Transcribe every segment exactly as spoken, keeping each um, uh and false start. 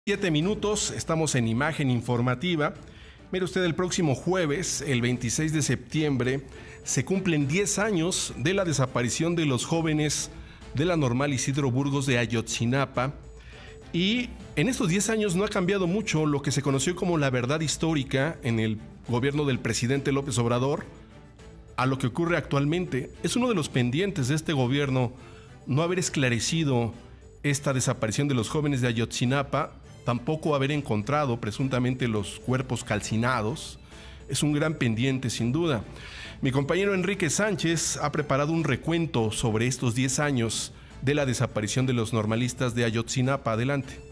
Siete minutos, estamos en Imagen Informativa. Mire usted, el próximo jueves, el veintiséis de septiembre, se cumplen diez años de la desaparición de los jóvenes de la Normal Isidro Burgos de Ayotzinapa. Y en estos diez años no ha cambiado mucho lo que se conoció como la verdad histórica en el gobierno del presidente López Obrador a lo que ocurre actualmente. Es uno de los pendientes de este gobierno no haber esclarecido esta desaparición de los jóvenes de Ayotzinapa, tampoco haber encontrado presuntamente los cuerpos calcinados. Es un gran pendiente, sin duda. Mi compañero Enrique Sánchez ha preparado un recuento sobre estos diez años de la desaparición de los normalistas de Ayotzinapa. Adelante.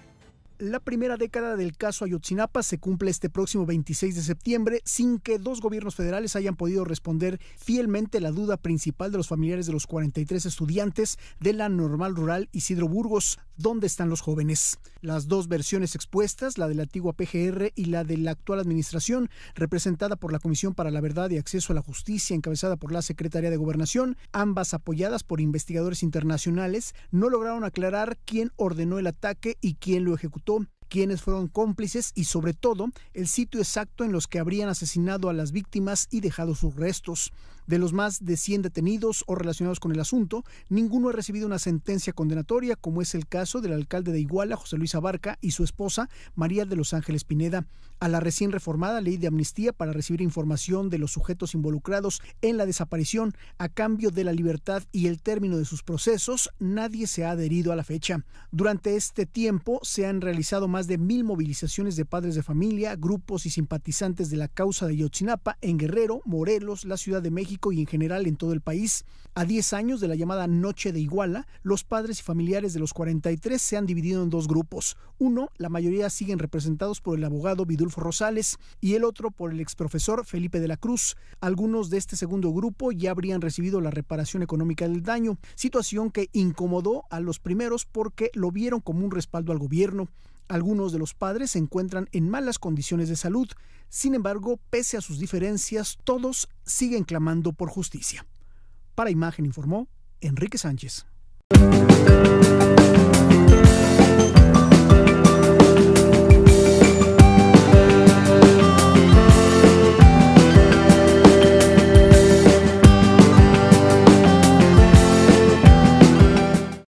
La primera década del caso Ayotzinapa se cumple este próximo veintiséis de septiembre sin que dos gobiernos federales hayan podido responder fielmente la duda principal de los familiares de los cuarenta y tres estudiantes de la Normal Rural Isidro Burgos. ¿Dónde están los jóvenes? Las dos versiones expuestas, la de la antigua P G R y la de la actual administración, representada por la Comisión para la Verdad y Acceso a la Justicia, encabezada por la Secretaría de Gobernación, ambas apoyadas por investigadores internacionales, no lograron aclarar quién ordenó el ataque y quién lo ejecutó, quiénes fueron cómplices y, sobre todo, el sitio exacto en los que habrían asesinado a las víctimas y dejado sus restos. De los más de cien detenidos o relacionados con el asunto, ninguno ha recibido una sentencia condenatoria, como es el caso del alcalde de Iguala, José Luis Abarca, y su esposa, María de los Ángeles Pineda. A la recién reformada ley de amnistía para recibir información de los sujetos involucrados en la desaparición a cambio de la libertad y el término de sus procesos, nadie se ha adherido a la fecha. Durante este tiempo se han realizado más de mil movilizaciones de padres de familia, grupos y simpatizantes de la causa de Ayotzinapa en Guerrero, Morelos, la Ciudad de México y en general en todo el país. A diez años de la llamada Noche de Iguala, los padres y familiares de los cuarenta y tres se han dividido en dos grupos. Uno, la mayoría siguen representados por el abogado Vidulfo Rosales, y el otro por el exprofesor Felipe de la Cruz. Algunos de este segundo grupo ya habrían recibido la reparación económica del daño, situación que incomodó a los primeros porque lo vieron como un respaldo al gobierno. Algunos de los padres se encuentran en malas condiciones de salud. Sin embargo, pese a sus diferencias, todos siguen clamando por justicia. Para Imagen informó Enrique Sánchez.